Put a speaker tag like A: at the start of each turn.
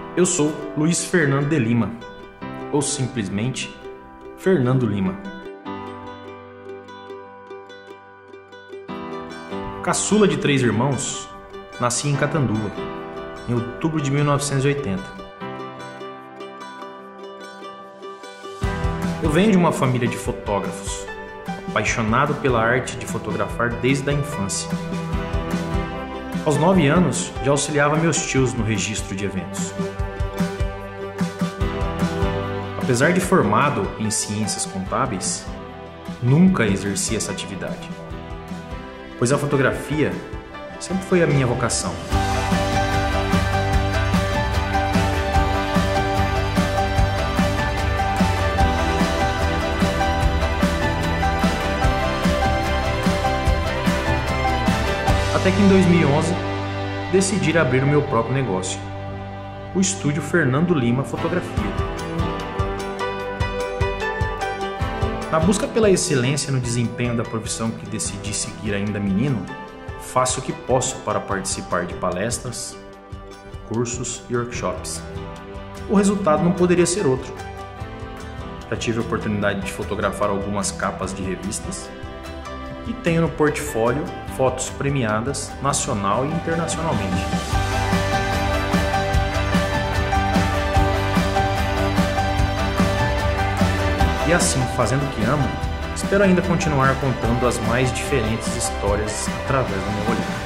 A: Eu sou Luiz Fernando de Lima, ou simplesmente Fernando Lima. Caçula de 3 irmãos, nasci em Catanduva, em outubro de 1980. Eu venho de uma família de fotógrafos, apaixonado pela arte de fotografar desde a infância. Aos 9 anos, já auxiliava meus tios no registro de eventos. Apesar de formado em ciências contábeis, nunca exerci essa atividade, pois a fotografia sempre foi a minha vocação. Até que em 2011, decidi abrir o meu próprio negócio, o estúdio Fernando Lima Fotografia. Na busca pela excelência no desempenho da profissão que decidi seguir ainda menino, faço o que posso para participar de palestras, cursos e workshops. O resultado não poderia ser outro. Já tive a oportunidade de fotografar algumas capas de revistas e tenho no portfólio fotos premiadas nacional e internacionalmente. E assim, fazendo o que amo, espero ainda continuar contando as mais diferentes histórias através do meu olhar.